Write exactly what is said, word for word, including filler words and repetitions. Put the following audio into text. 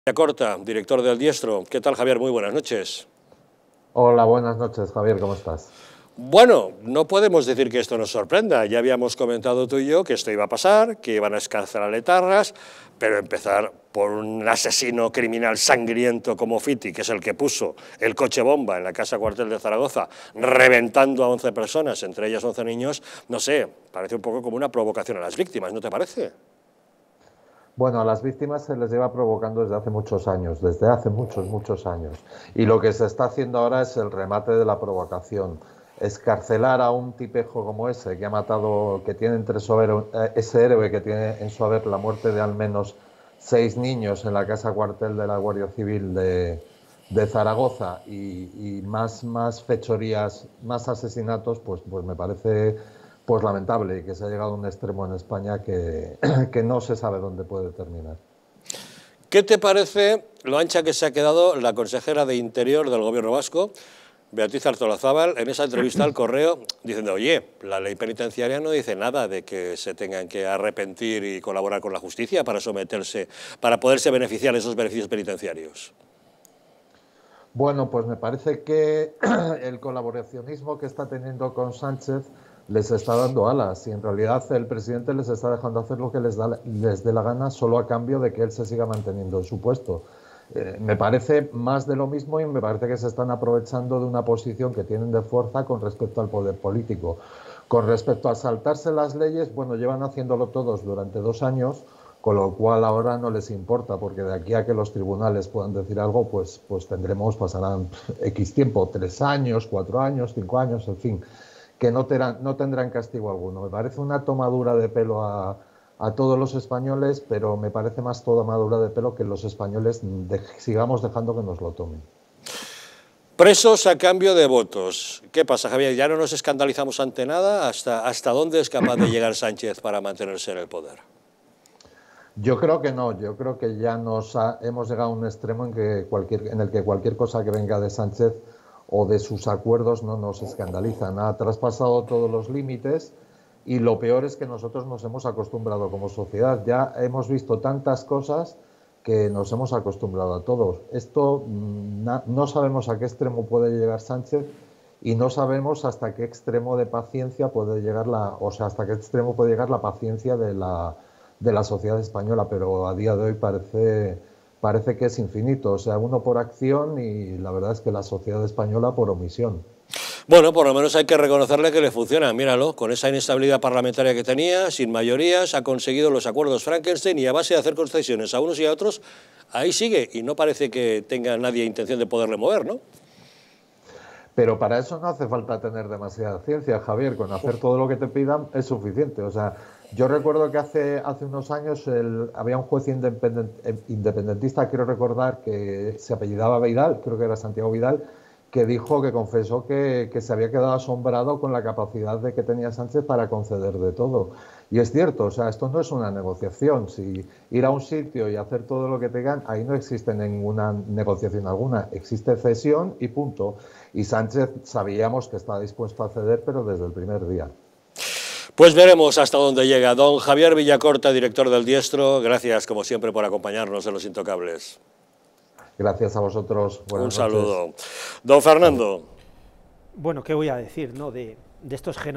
Corta, director del Diestro. ¿Qué tal, Javier? Muy buenas noches. Hola, buenas noches, Javier, ¿cómo estás? Bueno, no podemos decir que esto nos sorprenda. Ya habíamos comentado tú y yo que esto iba a pasar, que iban a escarcelar etarras, pero empezar por un asesino criminal sangriento como Fiti, que es el que puso el coche bomba en la casa cuartel de Zaragoza, reventando a once personas, entre ellas once niños, no sé, parece un poco como una provocación a las víctimas, ¿no te parece? Bueno, a las víctimas se les lleva provocando desde hace muchos años, desde hace muchos, muchos años. Y lo que se está haciendo ahora es el remate de la provocación. Escarcelar a un tipejo como ese, que ha matado, que tiene entre su haber, eh, ese héroe que tiene en su haber la muerte de al menos seis niños en la casa cuartel de la Guardia Civil de, de Zaragoza y, y más, más fechorías, más asesinatos, pues, pues me parece pues lamentable y que se ha llegado a un extremo en España que, que no se sabe dónde puede terminar. ¿Qué te parece lo ancha que se ha quedado la consejera de Interior del Gobierno vasco, Beatriz Artolazabal, en esa entrevista al Correo, diciendo, oye, la ley penitenciaria no dice nada de que se tengan que arrepentir y colaborar con la justicia para someterse, para poderse beneficiar de esos beneficios penitenciarios? Bueno, pues me parece que el colaboracionismo que está teniendo con Sánchez les está dando alas y en realidad el presidente les está dejando hacer lo que les, da, les dé la gana solo a cambio de que él se siga manteniendo en su puesto. Eh, me parece más de lo mismo y me parece que se están aprovechando de una posición que tienen de fuerza con respecto al poder político. Con respecto a saltarse las leyes, bueno, llevan haciéndolo todos durante dos años, con lo cual ahora no les importa, porque de aquí a que los tribunales puedan decir algo, pues, pues tendremos, pasarán X tiempo, tres años, cuatro años, cinco años, en fin, que no, terán, no tendrán castigo alguno. Me parece una tomadura de pelo a, a todos los españoles, pero me parece más tomadura de pelo que los españoles de, sigamos dejando que nos lo tomen. Presos a cambio de votos. ¿Qué pasa, Javier? ¿Ya no nos escandalizamos ante nada? ¿Hasta, hasta dónde es capaz de llegar Sánchez para mantenerse en el poder? Yo creo que no, yo creo que ya nos ha, hemos llegado a un extremo en, que cualquier, en el que cualquier cosa que venga de Sánchez o de sus acuerdos no nos escandalizan. Ha traspasado todos los límites y lo peor es que nosotros nos hemos acostumbrado como sociedad. Ya hemos visto tantas cosas que nos hemos acostumbrado a todos. Esto na, no sabemos a qué extremo puede llegar Sánchez y no sabemos hasta qué extremo de paciencia puede llegar la, o sea, hasta qué extremo puede llegar la paciencia de la de la sociedad española, pero a día de hoy parece, parece que es infinito, o sea, uno por acción y la verdad es que la sociedad española por omisión. Bueno, por lo menos hay que reconocerle que le funciona, míralo, con esa inestabilidad parlamentaria que tenía, sin mayorías, ha conseguido los acuerdos Frankenstein y a base de hacer concesiones a unos y a otros, ahí sigue y no parece que tenga nadie intención de poderle mover, ¿no? Pero para eso no hace falta tener demasiada ciencia, Javier. Con hacer todo lo que te pidan es suficiente. O sea, yo recuerdo que hace, hace unos años el, había un juez independent, independentista, quiero recordar, que se apellidaba Vidal, creo que era Santiago Vidal, que dijo, que confesó que, que se había quedado asombrado con la capacidad de que tenía Sánchez para conceder de todo. Y es cierto, o sea, esto no es una negociación. Si ir a un sitio y hacer todo lo que te digan, ahí no existe ninguna negociación alguna. Existe cesión y punto. Y Sánchez sabíamos que estaba dispuesto a ceder, pero desde el primer día. Pues veremos hasta dónde llega. Don Javier Villacorta, director del Diestro, gracias como siempre por acompañarnos en Los Intocables. Gracias a vosotros. Buenas Un saludo. noches. Don Fernando. Bueno, ¿qué voy a decir, no? De, de estos